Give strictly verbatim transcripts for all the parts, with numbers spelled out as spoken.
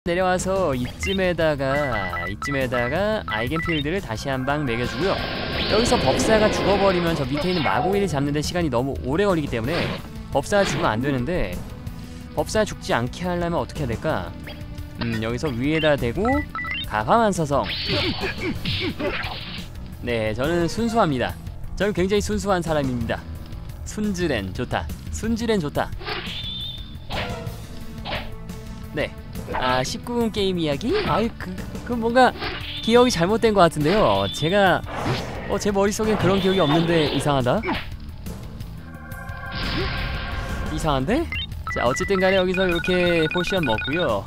내려와서 이쯤에다가 이쯤에다가 아이겐필드를 다시 한 방 매겨주고요. 여기서 법사가 죽어버리면 저 밑에 있는 마고이를 잡는데 시간이 너무 오래 걸리기 때문에 법사가 죽으면 안 되는데, 법사 죽지 않게 하려면 어떻게 해야 될까? 음 여기서 위에다 대고 가화만사성. 네, 저는 순수합니다. 저는 굉장히 순수한 사람입니다. 순즈렌 좋다. 순즈렌 좋다. 네. 아, 십구 금 게임 이야기? 아이, 그, 그 뭔가 기억이 잘못된 것 같은데요. 제가 어, 제 머릿속엔 그런 기억이 없는데 이상하다. 이상한데? 자, 어쨌든 간에 여기서 이렇게 포션 먹고요.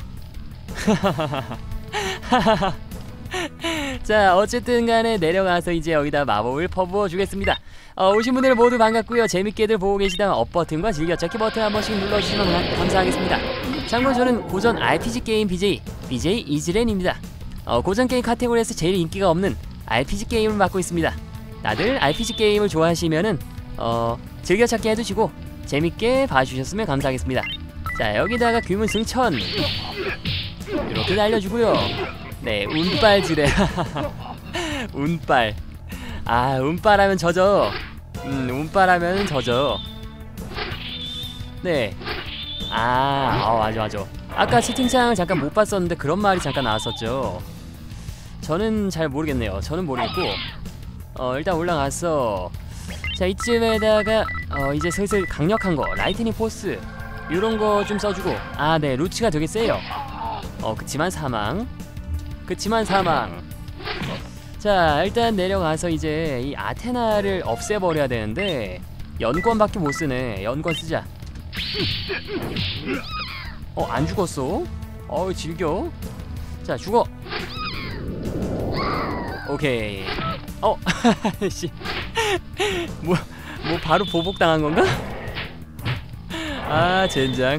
자, 어쨌든 간에 내려가서 이제 여기다 마법을 퍼부어 주겠습니다. 어, 오신 분들 모두 반갑고요. 재밌게들 보고 계시다면 업 버튼과 즐겨찾기 버튼 한 번씩 눌러주시면 감사하겠습니다. 참고로 저는 고전 알피지 게임 비제이, 비제이 이즈렌입니다. 어, 고전 게임 카테고리에서 제일 인기가 없는 알피지 게임을 맡고 있습니다. 다들 알피지 게임을 좋아하시면은 어, 즐겨찾기 해두시고 재밌게 봐주셨으면 감사하겠습니다. 자, 여기다가 귀문 승천 이렇게 날려주고요. 네, 운빨지래. 운빨. 아, 운빨하면 져져. 음, 운빨하면 져져. 네. 아, 어, 맞아 맞아. 아까 채팅창을 잠깐 못 봤었는데 그런 말이 잠깐 나왔었죠. 저는 잘 모르겠네요. 저는 모르겠고 어, 일단 올라가서 자, 이쯤에다가 어, 이제 슬슬 강력한 거 라이트닝 포스 요런 거 좀 써주고. 아, 네, 루치가 되게 세요. 어, 그치만 사망. 그치만 사망. 자, 일단 내려가서 이제 이 아테나를 없애버려야 되는데 연권밖에 못 쓰네. 연권 쓰자. 어, 안 죽었어? 어, 즐겨. 자, 죽어. 오케이. 어, 씨. 뭐, 뭐 바로 보복당한 건가? 아, 젠장.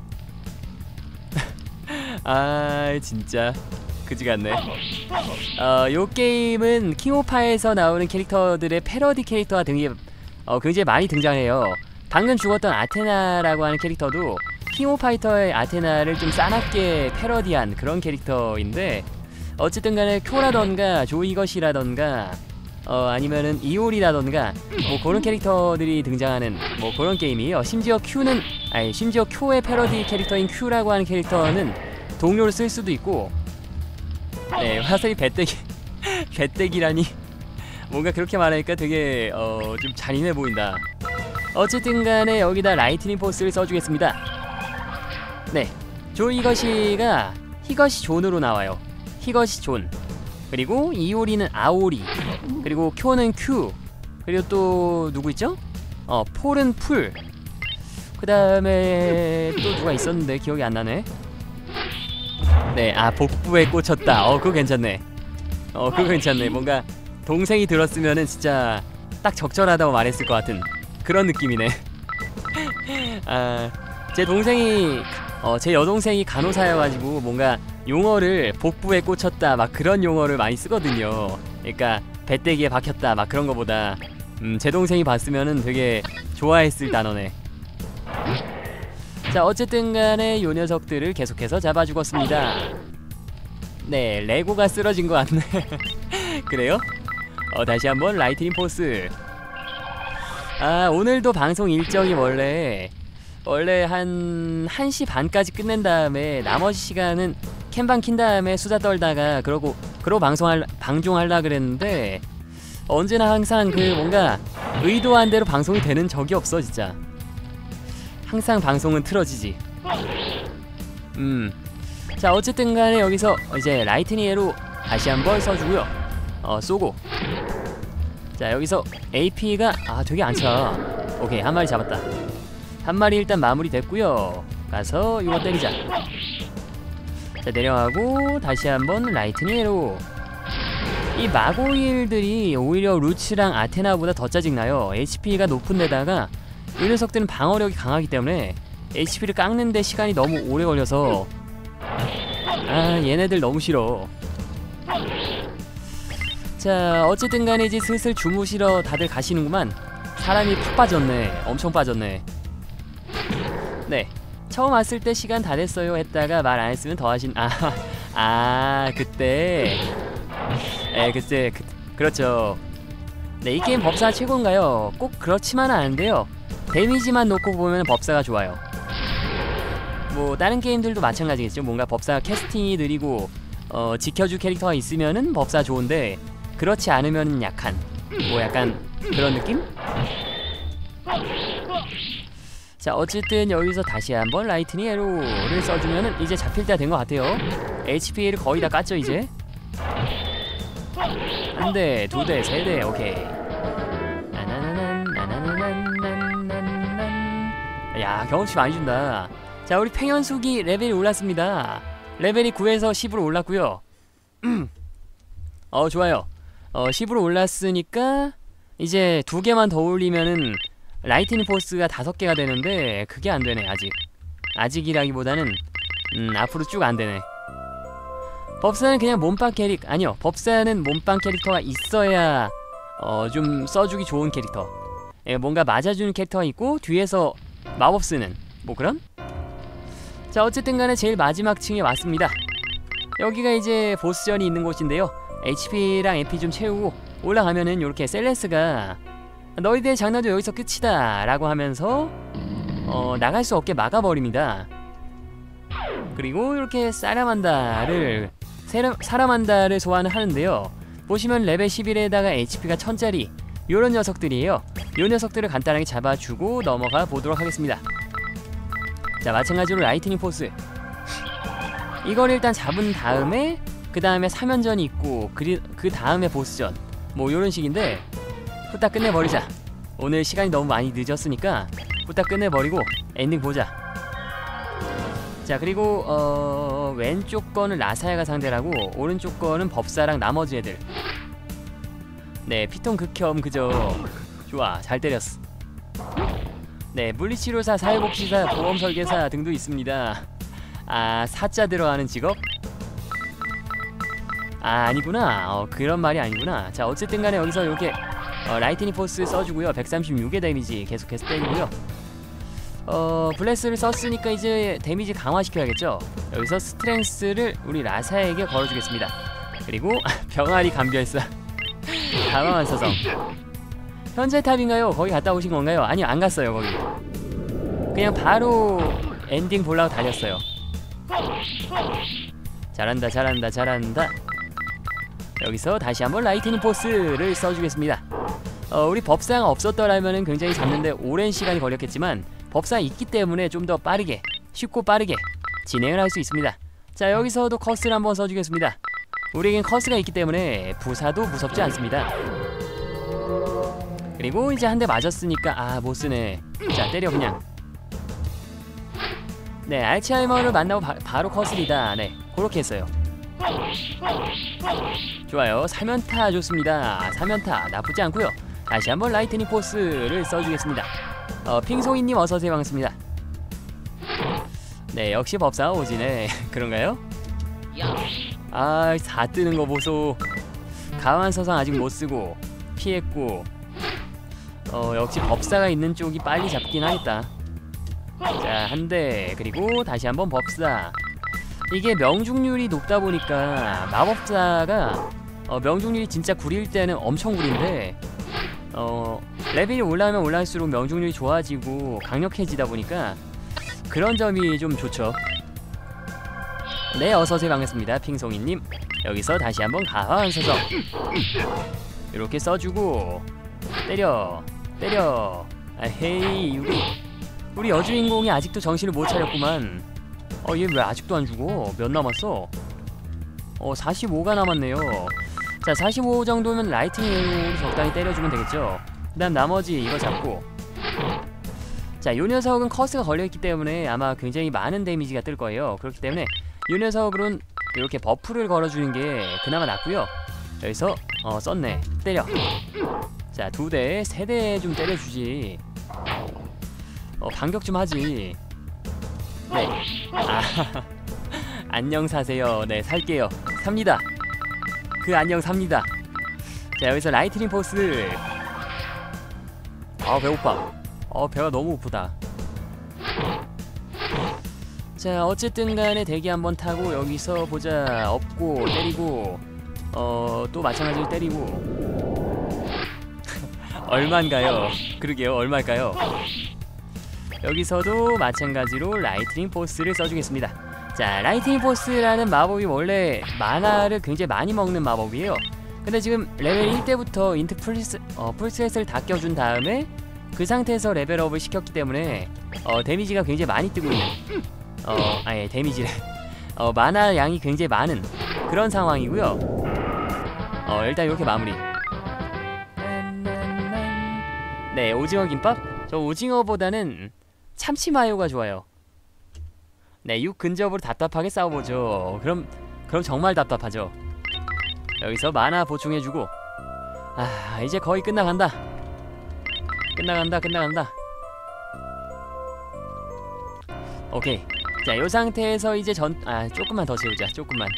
아, 진짜 그지 같네. 어, 요 게임은 킹오파에서 나오는 캐릭터들의 패러디 캐릭터가 등이 어, 굉장히 많이 등장해요. 방금 죽었던 아테나라고 하는 캐릭터도 킹오파이터의 아테나를 좀 싸납게 패러디한 그런 캐릭터인데, 어쨌든 간에 쿄라던가 조이것이라던가 어, 아니면은 이올이라던가 뭐 그런 캐릭터들이 등장하는 뭐 그런 게임이에요. 심지어 큐는 아니 심지어 쿄의 패러디 캐릭터인 큐라고 하는 캐릭터는 동료를 쓸 수도 있고. 네, 화살이 배때기 배때기라니 뭔가 그렇게 말하니까 되게 어, 좀 잔인해 보인다. 어쨌든 간에 여기다 라이트닝 포스를 써주겠습니다. 네, 조이것이가 히것이 존으로 나와요. 히것이 존. 그리고 이오리는 아오리. 그리고 쿄는 큐. 그리고 또 누구 있죠? 어, 폴은 풀. 그 다음에 또 누가 있었는데 기억이 안 나네. 네, 아, 복부에 꽂혔다. 어, 그거 괜찮네. 어, 그거 괜찮네. 뭔가 동생이 들었으면은 진짜 딱 적절하다고 말했을 것 같은 그런 느낌이네. 아, 제 동생이 어, 제 여동생이 간호사여가지고 뭔가 용어를 복부에 꽂혔다 막 그런 용어를 많이 쓰거든요. 그러니까 배때기에 박혔다 막 그런 거보다 음, 제 동생이 봤으면은 되게 좋아했을 단어네. 자, 어쨌든 간에 요 녀석들을 계속해서 잡아 죽었습니다. 네, 레고가 쓰러진 거 같네. 그래요? 어, 다시 한번 라이트닝 포스. 아, 오늘도 방송 일정이 원래 원래 한 1시 반까지 끝낸 다음에 나머지 시간은 캔방 킨 다음에 수다 떨다가 그러고 그러고 방송할 방종하려 그랬는데 언제나 항상 그 뭔가 의도한 대로 방송이 되는 적이 없어 진짜. 항상 방송은 틀어지지. 음. 자, 어쨌든 간에 여기서 이제 라이트닝으로 다시 한번 써주고요. 어, 쏘고. 자, 여기서 에이피가 아, 되게 안 차. 오케이, 한 마리 잡았다. 한 마리 일단 마무리 됐고요. 가서 이거 때리자. 자, 내려가고 다시 한번 라이트닝으로. 이 마고일들이 오히려 루츠랑 아테나보다 더 짜증나요. 에이치피가 높은 데다가 이 녀석들은 방어력이 강하기 때문에 에이치피를 깎는데 시간이 너무 오래 걸려서 아, 얘네들 너무 싫어. 자, 어쨌든 간에 이제 슬슬 주무시러 다들 가시는구만. 사람이 팍 빠졌네. 엄청 빠졌네. 네, 처음 왔을 때 시간 다 됐어요 했다가 말 안 했으면 더 하신 아, 아 그때 에 그때 그, 그렇죠. 네, 이 게임 법사 최고인가요? 꼭 그렇지만은 않은데요. 데미지만 놓고 보면 법사가 좋아요. 뭐 다른 게임들도 마찬가지겠죠. 뭔가 법사 캐스팅이 느리고 어, 지켜줄 캐릭터가 있으면은 법사 좋은데 그렇지 않으면 약한 뭐 약간 그런 느낌? 자 어쨌든 여기서 다시 한번 라이트닝 에로를 써주면은 이제 잡힐 때가 된 것 같아요. 에이치피를 거의 다 깠죠 이제. 한 대, 두 대, 세 대, 오케이. 나나나난, 나나나난, 야, 경험치 많이 준다. 자, 우리 팽현숙이 레벨이 올랐습니다. 레벨이 구에서 십으로 올랐고요. 어, 좋아요. 어, 십으로 올랐으니까 이제 두 개만 더 올리면은 라이트닝 포스가 다섯 개가 되는데 그게 안 되네 아직. 아직이라기보다는 음, 앞으로 쭉 안 되네. 법사는 그냥 몸빵 캐릭 아니요 법사는 몸빵 캐릭터가 있어야 어, 좀 써주기 좋은 캐릭터. 예, 뭔가 맞아주는 캐릭터가 있고 뒤에서 마법 쓰는 뭐 그런? 자 어쨌든 간에 제일 마지막 층에 왔습니다. 여기가 이제 보스전이 있는 곳인데요. 에이치피랑 에피 좀 채우고 올라가면은 요렇게 셀레스가 너희들의 장난도 여기서 끝이다 라고 하면서 어, 나갈 수 없게 막아버립니다. 그리고 이렇게 사라만다를 사라만다를 소환을 하는데요. 보시면 레벨 십일에다가 에이치피가 천짜리 요런 녀석들이에요. 요 녀석들을 간단하게 잡아주고 넘어가 보도록 하겠습니다. 자 마찬가지로 라이트닝 포스 이걸 일단 잡은 다음에 그 다음에 사면전이 있고 그, 그 다음에 보스전 뭐 요런 식인데 후딱 끝내버리자. 오늘 시간이 너무 많이 늦었으니까 후딱 끝내버리고 엔딩 보자. 자 그리고 어... 왼쪽 거는 라사야가 상대라고 오른쪽 거는 법사랑 나머지 애들. 네 피톤 극혐 그저 좋아 잘 때렸어. 네 물리치료사 사회복지사 보험설계사 등도 있습니다. 아 사자 들어가는 직업? 아 아니구나. 어, 그런 말이 아니구나. 자 어쨌든 간에 여기서 이렇게 어, 라이트닝 포스 써주고요. 백삼십육의 데미지 계속해서 때리고요. 어 블레스를 썼으니까 이제 데미지 강화시켜야겠죠. 여기서 스트렝스를 우리 라사에게 걸어주겠습니다. 그리고 병아리 감별사 당황한 서성. 현재 탑인가요? 거기 갔다 오신 건가요? 아니요 안 갔어요 거기. 그냥 바로 엔딩 보려고 달렸어요. 잘한다 잘한다 잘한다. 여기서 다시 한번 라이트닝 포스를 써주겠습니다. 어, 우리 법사가 없었더라면 굉장히 잡는데 오랜 시간이 걸렸겠지만 법사가 있기 때문에 좀 더 빠르게 쉽고 빠르게 진행을 할 수 있습니다. 자 여기서도 커스를 한번 써주겠습니다. 우리에겐 커스가 있기 때문에 부사도 무섭지 않습니다. 그리고 이제 한 대 맞았으니까 아 못쓰네. 자 때려 그냥. 네 알츠하이머를 만나고 바, 바로 커스이다. 네 그렇게 했어요. 좋아요 사면타 좋습니다. 사면타 나쁘지 않고요. 다시 한번 라이트닝 포스를 써주겠습니다. 어, 핑송이님 어서오세요 반갑습니다. 네 역시 법사 오지네. 그런가요? 아 다 뜨는 거 보소. 가만서상 아직 못쓰고 피했고 어 역시 법사가 있는 쪽이 빨리 잡긴 하겠다. 자 한 대 그리고 다시 한번 법사. 이게 명중률이 높다 보니까 마법사가 어, 명중률이 진짜 구릴 때는 엄청 구린데 어 레벨이 올라가면 올라갈수록 명중률이 좋아지고 강력해지다 보니까 그런 점이 좀 좋죠. 네 어서오세요 반갑습니다 핑송이님. 여기서 다시 한번 가황한 서성 이렇게 써주고 때려 때려. 아 헤이 우리 우리 여주인공이 아직도 정신을 못 차렸구만. 어 얘 왜 아직도 안 죽어? 몇 남았어? 어 사십오가 남았네요. 자 사십오 정도면 라이트닝으로 적당히 때려주면 되겠죠. 그 다음 나머지 이거 잡고. 자 요 녀석은 커스가 걸려있기 때문에 아마 굉장히 많은 데미지가 뜰 거예요. 그렇기 때문에 요 녀석으로는 이렇게 버프를 걸어주는 게 그나마 낫고요. 여기서 어 썼네. 때려. 자 두 대, 세 대 좀 때려주지. 어 반격 좀 하지. 네. 아 안녕 사세요. 네 살게요. 삽니다. 그 안녕 삽니다. 자 여기서 라이트닝 포스. 아 배고파. 어 배가 너무 고프다. 자 어쨌든 간에 대기 한번 타고 여기서 보자. 업고 때리고 어 또 마찬가지로 때리고 얼만가요? 그러게요 얼마일까요? 여기서도 마찬가지로 라이트닝 포스를 써주겠습니다. 자 라이트닝 포스라는 마법이 원래 마나를 굉장히 많이 먹는 마법이에요. 근데 지금 레벨 일 때부터 인트 풀스, 어, 풀셋을 다 껴준 다음에 그 상태에서 레벨업을 시켰기 때문에 어, 데미지가 굉장히 많이 뜨고 있는 어, 아예 데미지를 어, 마나 양이 굉장히 많은 그런 상황이고요. 어, 일단 이렇게 마무리. 네 오징어 김밥? 저 오징어보다는 참치 마요가 좋아요. 네 육 근접으로 답답하게 싸워보죠. 그럼 그럼 정말 답답하죠. 여기서 마나 보충해주고 아 이제 거의 끝나간다 끝나간다 끝나간다 오케이. 자 요 상태에서 이제 전.. 아 조금만 더 채우자 조금만.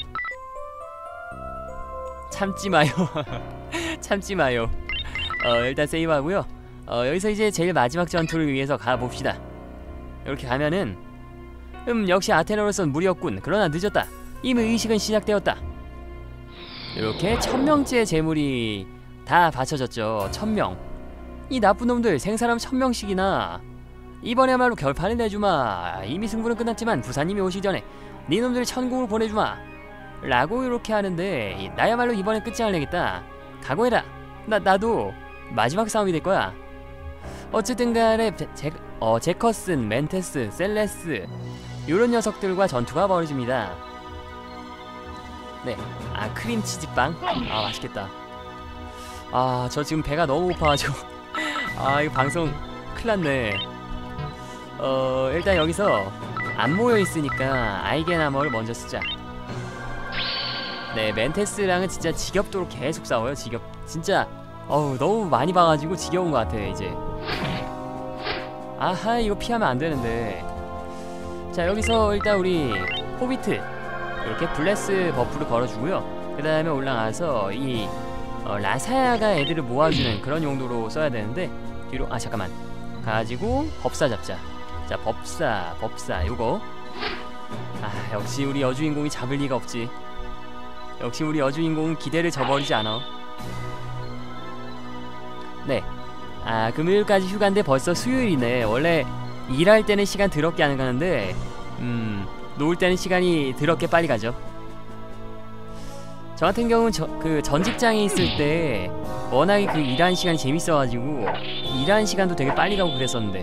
참지마요 참지마요. 어 일단 세이브하고요. 어 여기서 이제 제일 마지막 전투를 위해서 가봅시다. 이렇게 가면은 음 역시 아테나로선 무리였군. 그러나 늦었다. 이미 의식은 시작되었다. 이렇게 천명째 재물이 다 바쳐졌죠. 천명. 이 나쁜 놈들 생사람 천명씩이나. 이번에야말로 결판을 내주마. 이미 승부는 끝났지만 부사님이 오시기 전에 네 놈들 천국으로 보내주마 라고 이렇게 하는데 나야말로 이번엔 끝장을 내겠다. 각오해라. 나, 나도 마지막 싸움이 될 거야. 어쨌든 간에 제, 어, 제커슨, 멘테스, 셀레스 요런 녀석들과 전투가 벌어집니다. 네, 아 크림치즈빵? 아 맛있겠다. 아 저 지금 배가 너무 고파가지고 아 이거 방송 큰일났네. 어 일단 여기서 안 모여있으니까 아이겐아머를 먼저 쓰자. 네 멘테스랑은 진짜 지겹도록 계속 싸워요. 지겹 진짜 어우 너무 많이 봐가지고 지겨운 것 같아 이제. 아하 이거 피하면 안 되는데. 자 여기서 일단 우리 호비트 이렇게 블레스 버프를 걸어주고요. 그 다음에 올라가서 이 어, 라사야가 애들을 모아주는 그런 용도로 써야 되는데 뒤로 아 잠깐만 가지고 법사 잡자. 자 법사 법사 요거 아 역시 우리 여주인공이 잡을 리가 없지. 역시 우리 여주인공은 기대를 저버리지 않아. 네 아 금요일까지 휴가인데 벌써 수요일이네. 원래 일할 때는 시간 더럽게 안 가는데 음 놀 때는 시간이 더럽게 빨리 가죠. 저 같은 경우는 저, 그 전 직장에 있을 때 워낙에 그 일하는 시간이 재밌어가지고 일하는 시간도 되게 빨리 가고 그랬었는데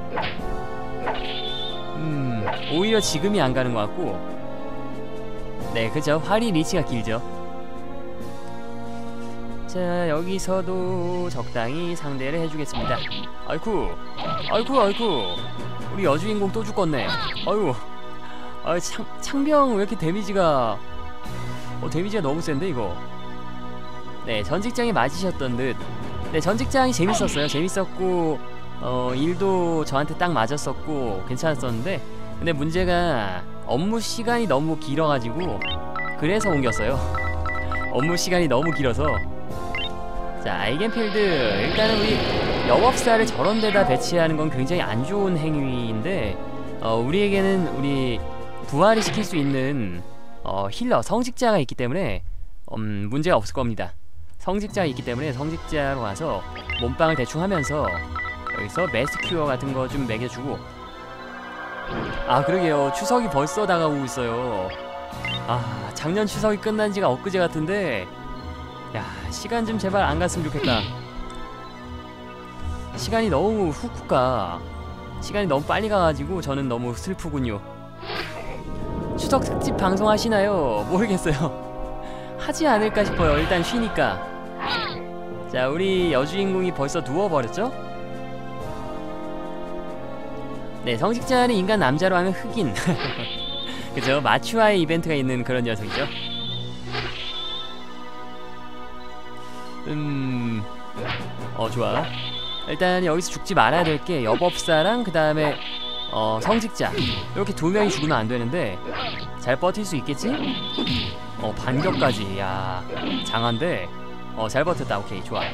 음 오히려 지금이 안 가는 것 같고. 네 그죠 활이 리치가 길죠. 자 여기서도 적당히 상대를 해주겠습니다. 아이쿠 아이쿠 아이쿠 우리 여주인공 또 죽겠네. 아이고 아 창, 창병 왜 이렇게 데미지가 어 데미지가 너무 센데 이거. 네 전직장이 맞으셨던 듯. 네 전직장이 재밌었어요. 재밌었고 어 일도 저한테 딱 맞았었고 괜찮았었는데 근데 문제가 업무 시간이 너무 길어가지고 그래서 옮겼어요. 업무 시간이 너무 길어서. 자 아이겐필드 일단은 우리 여법사를 저런 데다 배치하는 건 굉장히 안 좋은 행위인데 어 우리에게는 우리 부활을 시킬 수 있는 어, 힐러 성직자가 있기 때문에 음, 문제가 없을 겁니다. 성직자가 있기 때문에 성직자로 와서 몸빵을 대충 하면서 여기서 메스큐어 같은 거 좀 매겨주고. 아 그러게요 추석이 벌써 다가오고 있어요. 아 작년 추석이 끝난 지가 엊그제 같은데 야 시간 좀 제발 안 갔으면 좋겠다. 시간이 너무 훅훅 가. 시간이 너무 빨리 가가지고 저는 너무 슬프군요. 추석 특집 방송 하시나요? 모르겠어요. 하지 않을까 싶어요. 일단 쉬니까. 자 우리 여주인공이 벌써 누워버렸죠? 네 성직자는 인간 남자로 하면 흑인 그죠? 마추아의 이벤트가 있는 그런 녀석이죠. 음... 어 좋아. 일단 여기서 죽지 말아야 될 게 여법사랑 그 다음에 어 성직자 이렇게 두 명이 죽으면 안 되는데 잘 버틸 수 있겠지? 어 반격까지. 야 장한데 어 잘 버텼다. 오케이 좋아.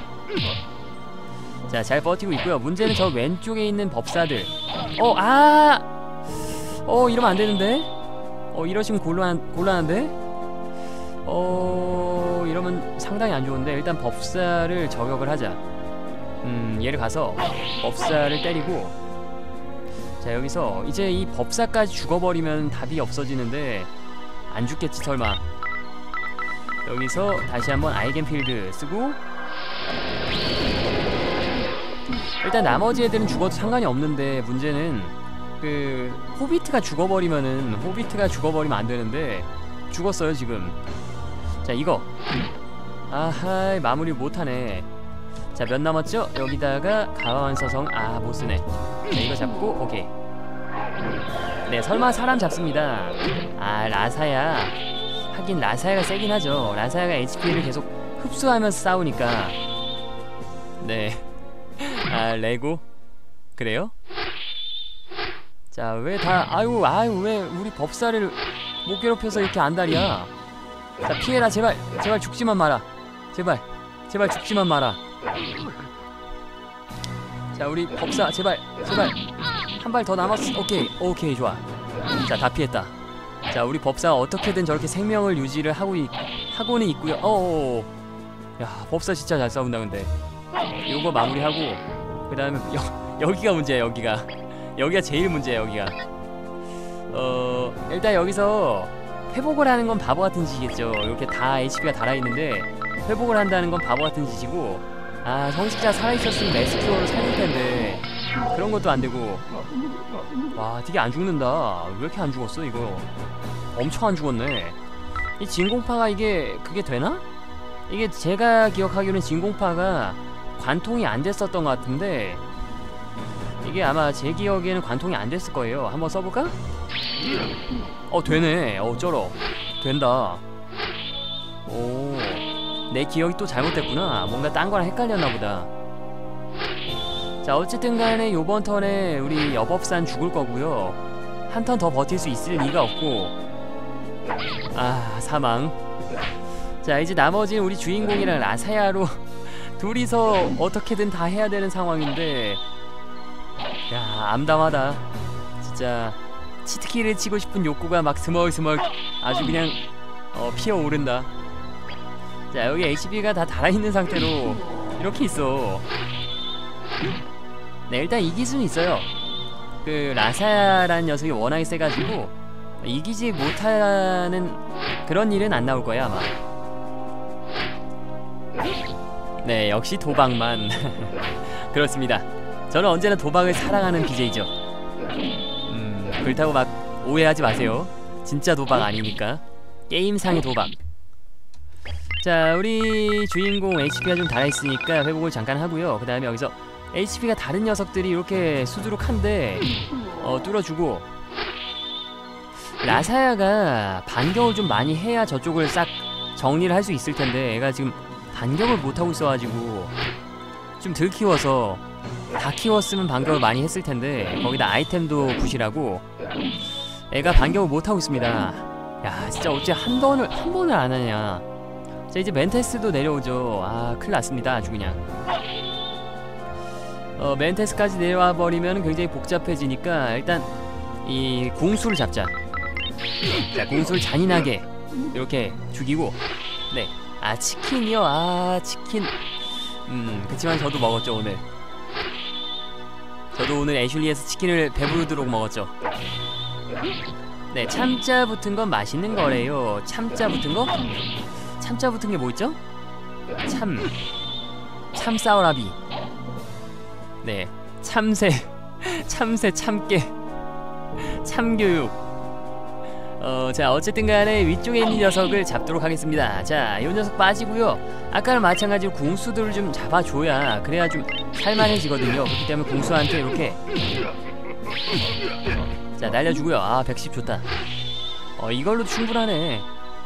자 잘 버티고 있고요. 문제는 저 왼쪽에 있는 법사들. 어 아! 어 이러면 안 되는데. 어 이러시면 곤란 곤란한데. 어 이러면 상당히 안 좋은데. 일단 법사를 저격을 하자. 음 얘를 가서 법사를 때리고. 자 여기서 이제 이 법사까지 죽어버리면 답이 없어지는데 안 죽겠지 설마. 여기서 다시 한번 아이겐필드 쓰고. 일단 나머지 애들은 죽어도 상관이 없는데 문제는 그 호비트가 죽어버리면은 호비트가 죽어버리면 안 되는데 죽었어요 지금. 자 이거 아하 마무리 못하네. 자 몇 남았죠? 여기다가 가완서성 아 못쓰네. 자 이거 잡고 오케이. 네 설마 사람 잡습니다. 아 라사야. 하긴 라사야가 세긴 하죠. 라사야가 에이치피를 계속 흡수하면서 싸우니까. 네. 아 레고? 그래요? 자 왜 다 아유 아유 왜 우리 법사를 못 괴롭혀서 이렇게 안달이야. 자 피해라 제발. 제발 죽지만 마라. 제발 제발 죽지만 마라. 자 우리 법사 제발 제발 한 발 더 남았어. 오케이 오케이 좋아. 자 다 피했다. 자 우리 법사가 어떻게든 저렇게 생명을 유지를 하고 있, 하고는 있고요. 어어 야 법사 진짜 잘 싸운다. 근데 요거 마무리하고 그 다음에 여기가 문제야. 여기가 여기가 제일 문제야. 여기가 어 일단 여기서 회복을 하는 건 바보 같은 짓이겠죠. 이렇게 다 에이치피가 달아있는데 회복을 한다는 건 바보 같은 짓이고. 아 성직자 살아있었으면 레스큐어로 살릴 텐데 그런 것도 안 되고. 와 되게 안 죽는다. 왜 이렇게 안 죽었어 이거. 엄청 안 죽었네. 이 진공파가 이게 그게 되나? 이게 제가 기억하기로는 진공파가 관통이 안 됐었던 것 같은데 이게 아마 제 기억에는 관통이 안 됐을 거예요. 한번 써볼까? 어 되네. 어 쩔어. 된다. 오 내 기억이 또 잘못됐구나. 뭔가 딴 거랑 헷갈렸나 보다. 자 어쨌든 간에 요번 턴에 우리 여법산 죽을 거고요. 한 턴 더 버틸 수 있을 리가 없고. 아 사망. 자 이제 나머지는 우리 주인공이랑 라사야로 둘이서 어떻게든 다 해야 되는 상황인데 야 암담하다 진짜. 치트키를 치고 싶은 욕구가 막 스멀스멀 아주 그냥 어, 피어오른다. 자 여기 에이치피가 다 달아있는 상태로 이렇게 있어. 네 일단 이 기술은 있어요. 그 라사라는 녀석이 워낙에 세가지고 이기지 못하는 그런 일은 안 나올 거야 아마. 네 역시 도박만. 그렇습니다. 저는 언제나 도박을 사랑하는 비제이죠. 음 그렇다고 막 오해하지 마세요. 진짜 도박 아니니까. 게임상의 도박. 자 우리 주인공 에이치피가 좀 달아있으니까 회복을 잠깐 하고요. 그 다음에 여기서 에이치피가 다른 녀석들이 이렇게 수두룩한데 어 뚫어주고. 라사야가 반격을 좀 많이 해야 저쪽을 싹 정리를 할 수 있을 텐데 애가 지금 반격을 못하고 있어가지고 좀 덜 키워서. 다 키웠으면 반격을 많이 했을 텐데 거기다 아이템도 부실하고 애가 반격을 못하고 있습니다. 야 진짜 어째 한 번을 한 번을 안 하냐. 자 이제 멘테스도 내려오죠. 아 큰일 났습니다 아주 그냥. 어 멘테스까지 내려와 버리면 굉장히 복잡해지니까 일단 이 궁수를 잡자. 자 궁수를 잔인하게 이렇게 죽이고. 네 아 치킨이요. 아 치킨. 음 그치만 저도 먹었죠 오늘. 저도 오늘 애슐리에서 치킨을 배부르도록 먹었죠. 네 참자 붙은 건 맛있는 거래요. 참자 붙은 거? 참자 붙은 게 뭐 있죠? 참 참싸오라비. 네 참새 참새 참깨 참교육. 어, 자 어쨌든 간에 위쪽에 있는 녀석을 잡도록 하겠습니다. 자 이 녀석 빠지고요. 아까랑 마찬가지로 궁수들을 좀 잡아줘야 그래야 좀 살만해지거든요. 그렇기 때문에 궁수한테 이렇게 자 날려주고요. 아 백십 좋다. 어 이걸로 충분하네.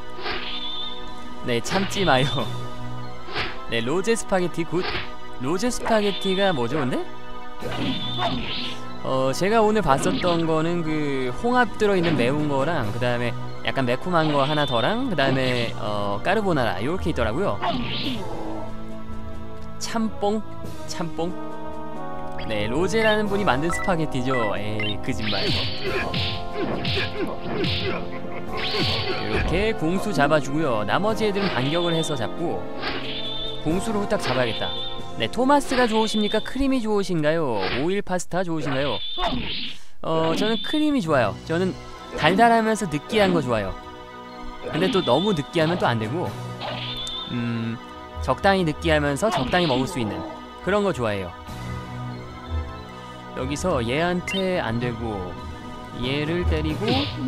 네 참지 마요. 네 로제 스파게티 굿. 로제 스파게티가 뭐죠 근데? 어 제가 오늘 봤었던 거는 그 홍합 들어있는 매운 거랑 그 다음에 약간 매콤한 거 하나 더랑 그 다음에 어 까르보나라 요렇게 있더라고요. 참뽕? 참뽕? 네, 로제라는 분이 만든 스파게티죠. 에이, 거짓말. 이렇게 공수 잡아주고요. 나머지 애들은 반격을 해서 잡고 공수를 후딱 잡아야겠다. 네, 토마스가 좋으십니까? 크림이 좋으신가요? 오일 파스타 좋으신가요? 어, 저는 크림이 좋아요. 저는 달달하면서 느끼한 거 좋아요. 근데 또 너무 느끼하면 또 안 되고, 음, 적당히 느끼하면서 적당히 먹을 수 있는 그런 거 좋아해요. 여기서 얘한테 안 되고 얘를 때리고,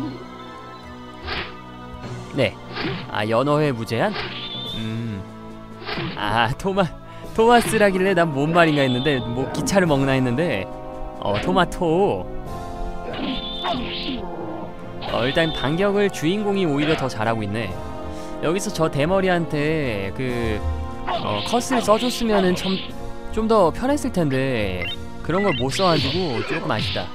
네, 아 연어회 무제한? 음, 아 토마 토마스라길래 난 뭔 말인가 했는데 뭐 기차를 먹나 했는데 어 토마토. 어, 일단 반격을 주인공이 오히려 더 잘하고 있네. 여기서 저 대머리한테 그 어, 컷을 써줬으면은 좀 좀 더 편했을 텐데 그런 걸 못 써가지고 조금 아쉽다.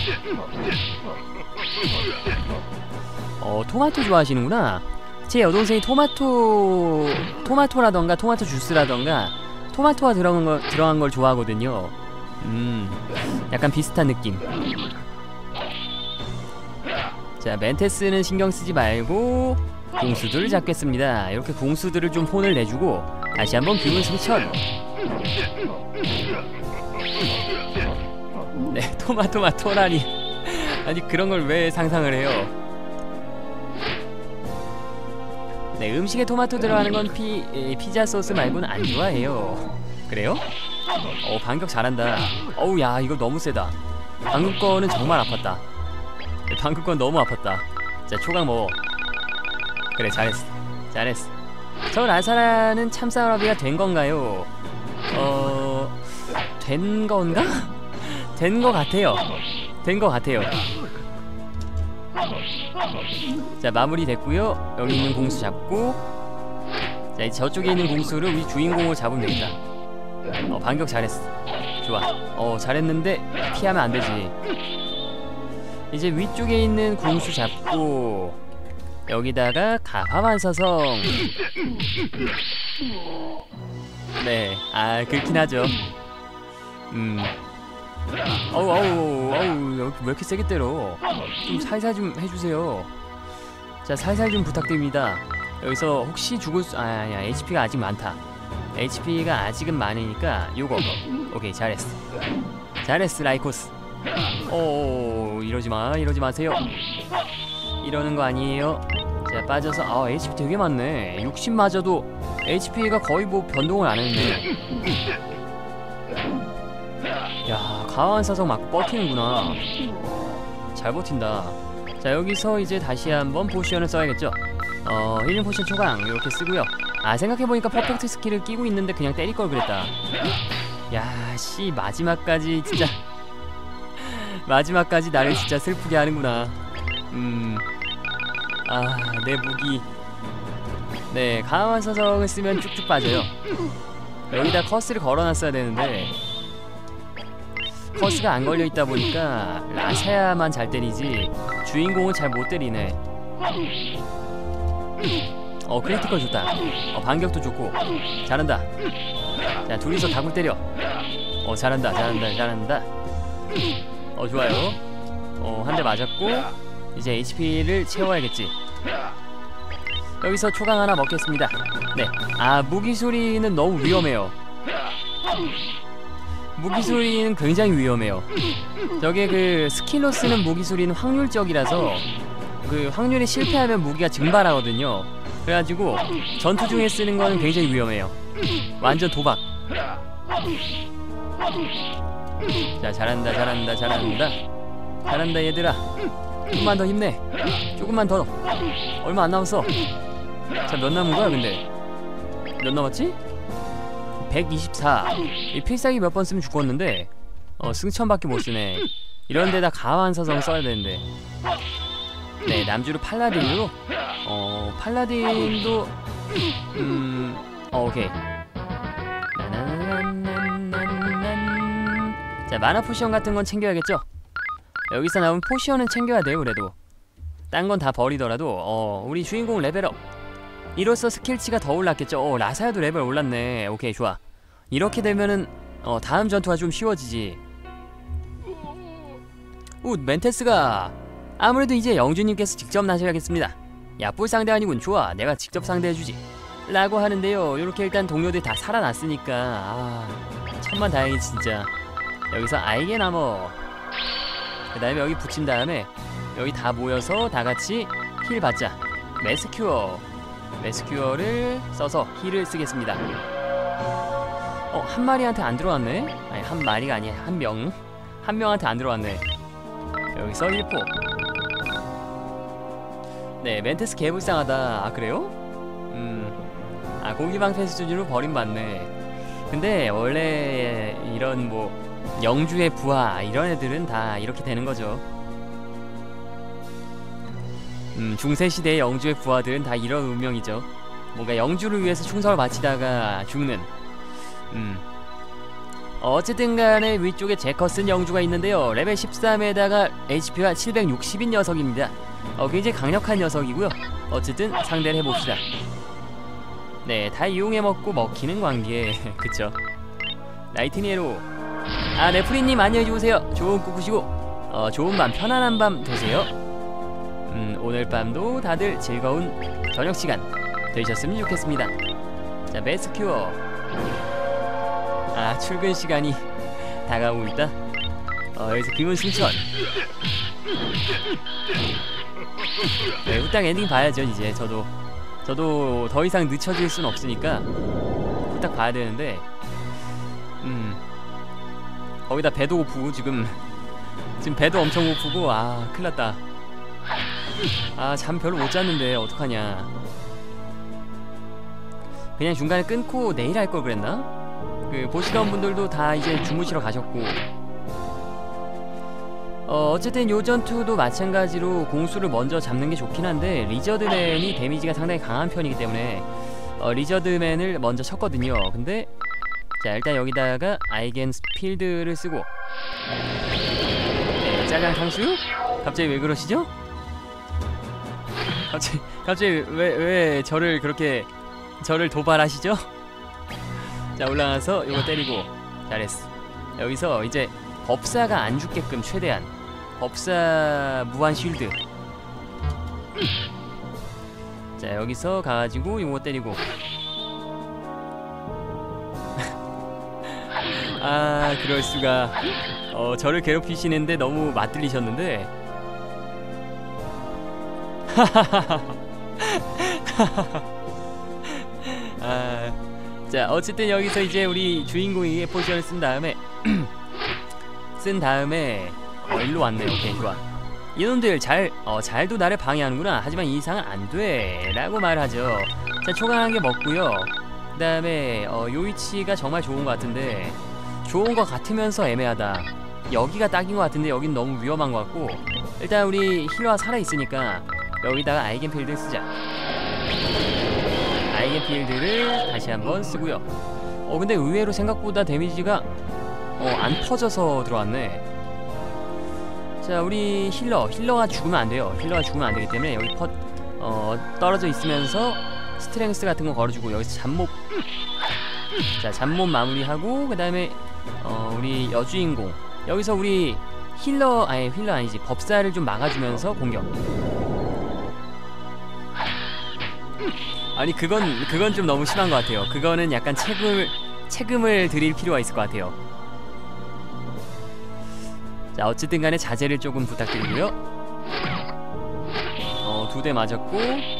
어 토마토 좋아하시는구나. 제 여동생이 토마토 토마토라던가 토마토 주스라던가 토마토가 들어간 걸 들어간 걸 좋아하거든요. 음, 약간 비슷한 느낌. 자, 멘테스는 신경 쓰지 말고 공수들을 잡겠습니다. 이렇게 공수들을 좀 혼을 내주고 다시 한번 규문 승천. 네, 토마토마 토라니. 아니 그런 걸 왜 상상을 해요? 네, 음식에 토마토 들어가는 건 피, 에, 피자 소스 말고는 안 좋아해요. 그래요? 어, 반격 잘한다. 어우, 야, 이거 너무 세다. 방금 거는 정말 아팠다. 네, 방금 건 너무 아팠다. 자, 초강 먹어. 그래, 잘했어. 잘했어. 저 라사라는 참사라비가 된 건가요? 어... 된 건가? 된 거 같아요. 된 거 같아요. 자, 마무리 됐고요. 여기 있는 공수 잡고, 자, 저쪽에 있는 공수를 우리 주인공으로 잡으면 되겠다. 어, 반격 잘했어. 좋아. 어, 잘했는데 피하면 안 되지. 이제 위쪽에 있는 공수 잡고 여기다가 가파만사성. 네, 아 그렇긴 하죠. 음. 어우 어우 어우 여기 왜 이렇게 세게 때려? 좀 살살 좀 해주세요. 자, 살살 좀 부탁드립니다. 여기서 혹시 죽을 수... 아야, 에이치피가 아직 많다. 에이치피가 아직은 많으니까 요거. 오케이, 잘했어. 잘했어, 라이코스. 오, 이러지마, 이러지 마세요. 이러는 거 아니에요. 자, 빠져서. 아, 에이치피 되게 많네. 육십마저도 에이치피가 거의 뭐 변동을 안 했네. 야, 강한 사성 맞고 버티는구나. 잘 버틴다. 자, 여기서 이제 다시 한번 포션을 써야겠죠. 어, 힐링 포션 초강 이렇게 쓰고요. 아, 생각해보니까 퍼펙트 스킬을 끼고 있는데 그냥 때릴 걸 그랬다. 야, 씨, 마지막까지 진짜 마지막까지 나를 진짜 슬프게 하는구나. 음, 아, 내 무기. 네, 강한 사성을 쓰면 쭉쭉 빠져요. 여기다 커스를 걸어놨어야 되는데 커스가 안 걸려있다 보니까 라샤야만 잘 때리지 주인공은 잘 못 때리네. 어, 크리티컬 좋다. 어, 반격도 좋고 잘한다. 자, 둘이서 다굴 때려. 어, 잘한다 잘한다 잘한다. 어, 좋아요. 어, 한 대 맞았고 이제 에이치피를 채워야겠지. 여기서 초강 하나 먹겠습니다. 네, 아, 무기수리는 너무 위험해요. 무기수리는 굉장히 위험해요. 저게 그 스킬로 쓰는 무기수리는 확률적이라서 그 확률이 실패하면 무기가 증발하거든요. 그래가지고 전투 중에 쓰는 거는 굉장히 위험해요. 완전 도박. 자, 잘한다 잘한다 잘한다 잘한다 얘들아. 조금만 더 힘내. 조금만 더. 얼마 안 남았어. 자, 몇 남은 거야 근데? 몇 남았지? 백이십사. 이 필살기 몇 번 쓰면 죽었는데 어, 승천밖에 못 쓰네. 이런 데다 강한 사성 써야 되는데. 네, 남주로 팔라딘으로. 어, 팔라딘도 음, 어, 오케이. 자, 마나 포션 같은 건 챙겨야겠죠? 여기서 나온 포션은 챙겨야 돼요. 그래도 딴 건 다 버리더라도 어, 우리 주인공 레벨업. 이로써 스킬치가 더 올랐겠죠. 어, 라사야도 레벨 올랐네. 오케이, 좋아. 이렇게 되면은 어, 다음 전투가 좀 쉬워지지. 우 멘테스가 아무래도 이제 영주님께서 직접 나셔야겠습니다. 야 뿔 상대 아니군. 좋아 내가 직접 상대해주지 라고 하는데요. 이렇게 일단 동료들이 다 살아났으니까 아 천만 다행이지 진짜. 여기서 아이겐 아머 그 다음에 여기 붙인 다음에 여기 다 모여서 다같이 힐 받자. 매스큐어 매스큐어를 써서 힐을 쓰겠습니다. 어 한 마리한테 안 들어왔네. 아니 한 마리가 아니야 한명 한 명한테 안 들어왔네. 여기서 일 포. 네 멘테스 개불쌍하다. 아 그래요? 음 아 고기방패 수준으로 버림받네. 근데 원래 이런 뭐 영주의 부하 이런 애들은 다 이렇게 되는 거죠. 음 중세시대의 영주의 부하들은 다 이런 운명이죠. 뭔가 영주를 위해서 충성을 바치다가 죽는. 음 어쨌든 간에 위쪽에 제커슨 영주가 있는데요. 레벨 십삼에다가 에이치피가 칠백육십인 녀석입니다. 어 굉장히 강력한 녀석이고요. 어쨌든 상대를 해봅시다. 네, 다 이용해 먹고 먹히는 관계. 그쵸. 나이트니에로. 아, 네프리님 안녕히 주무세요. 좋은 꿈 꾸시고 어, 좋은 밤, 편안한 밤 되세요. 음, 오늘 밤도 다들 즐거운 저녁 시간 되셨으면 좋겠습니다. 자, 매스큐어. 아, 출근 시간이 다가오고 있다. 어, 여기서 금은 승천. 네, 후딱 엔딩 봐야죠. 이제 저도 저도 더 이상 늦춰질 순 없으니까 후딱 봐야 되는데 음 거기다 배도 고프고 지금 지금 배도 엄청 고프고 아 큰일났다. 아 잠 별로 못 잤는데 어떡하냐. 그냥 중간에 끊고 내일 할 걸 그랬나? 그 보시던 분들도 다 이제 주무시러 가셨고 어, 어쨌든 요 전투도 마찬가지로 공수를 먼저 잡는 게 좋긴 한데 리저드맨이 데미지가 상당히 강한 편이기 때문에 어, 리저드맨을 먼저 쳤거든요. 근데 자 일단 여기다가 아이겐 필드를 쓰고 네, 짜장 탕수육? 갑자기 왜 그러시죠? 갑자기 갑자기 왜, 왜 저를 그렇게 저를 도발하시죠? 자 올라가서 이거 때리고 잘했어. 여기서 이제 법사가 안 죽게끔 최대한 법사 무한 쉴드. 자 여기서 가가지고 이거 때리고 아 그럴수가. 어 저를 괴롭히시는데 너무 맞들리셨는데 아, 자 어쨌든 여기서 이제 우리 주인공이 포션을 쓴 다음에 쓴 다음에 어 일로 왔네. 오케이 좋아. 이놈들 잘, 어, 잘도 나를 방해하는구나. 하지만 이 이상은 안돼 라고 말하죠. 자 초강한 게 먹고요. 그 다음에 어, 요 위치가 정말 좋은 것 같은데 좋은 것 같으면서 애매하다. 여기가 딱인 것 같은데 여긴 너무 위험한 것 같고 일단 우리 힐러가 살아있으니까 여기다가 아이겐 필드를 쓰자. 아이겐 필드를 다시 한번 쓰고요. 어 근데 의외로 생각보다 데미지가 어, 안 퍼져서 들어왔네. 자 우리 힐러 힐러가 죽으면 안 돼요. 힐러가 죽으면 안 되기 때문에 여기 퍼 어, 떨어져 있으면서 스트렝스 같은 거 걸어주고 여기서 잡몹. 자 잡몹 마무리하고 그 다음에 어, 우리 여주인공 여기서 우리 힐러 아니 힐러 아니지 법사를 좀 막아주면서 공격. 아니 그건 그건 좀 너무 심한 것 같아요. 그거는 약간 책임을 책임을 드릴 필요가 있을 것 같아요. 자 어쨌든 간에 자제를 조금 부탁드리고요. 어, 두 대 맞았고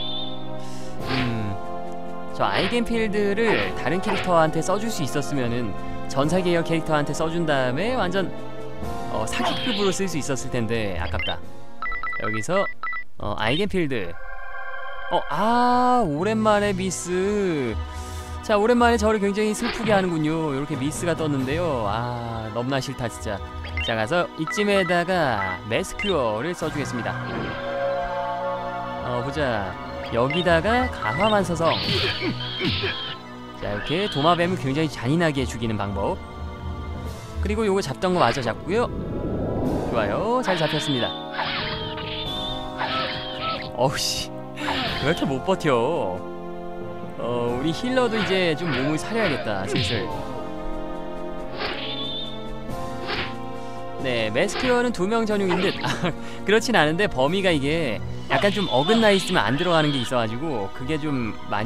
음, 저 아이겐 필드를 다른 캐릭터한테 써줄 수 있었으면은 전사 계열 캐릭터한테 써준 다음에 완전 어, 사기급으로 쓸 수 있었을 텐데 아깝다. 여기서 어, 아이겐 필드. 어, 아 오랜만에 미스. 자 오랜만에 저를 굉장히 슬프게 하는군요. 이렇게 미스가 떴는데요. 아 너무나 싫다 진짜. 자 가서 이쯤에다가 매스큐어를 써주겠습니다. 어 보자. 여기다가 가화만사성. 자 이렇게 도마뱀을 굉장히 잔인하게 죽이는 방법. 그리고 요거 잡던 거 마저 잡고요. 좋아요 잘 잡혔습니다. 어우씨 왜 이렇게 못 버텨. 어 우리 힐러도 이제 좀 몸을 사려야겠다 슬슬. 네, 매스큐어는 두 명 전용인 듯. 아, 그렇진 않은데 범위가 이게 약간 좀 어긋나 있으면 안 들어가는 게 있어가지고 그게 좀 많이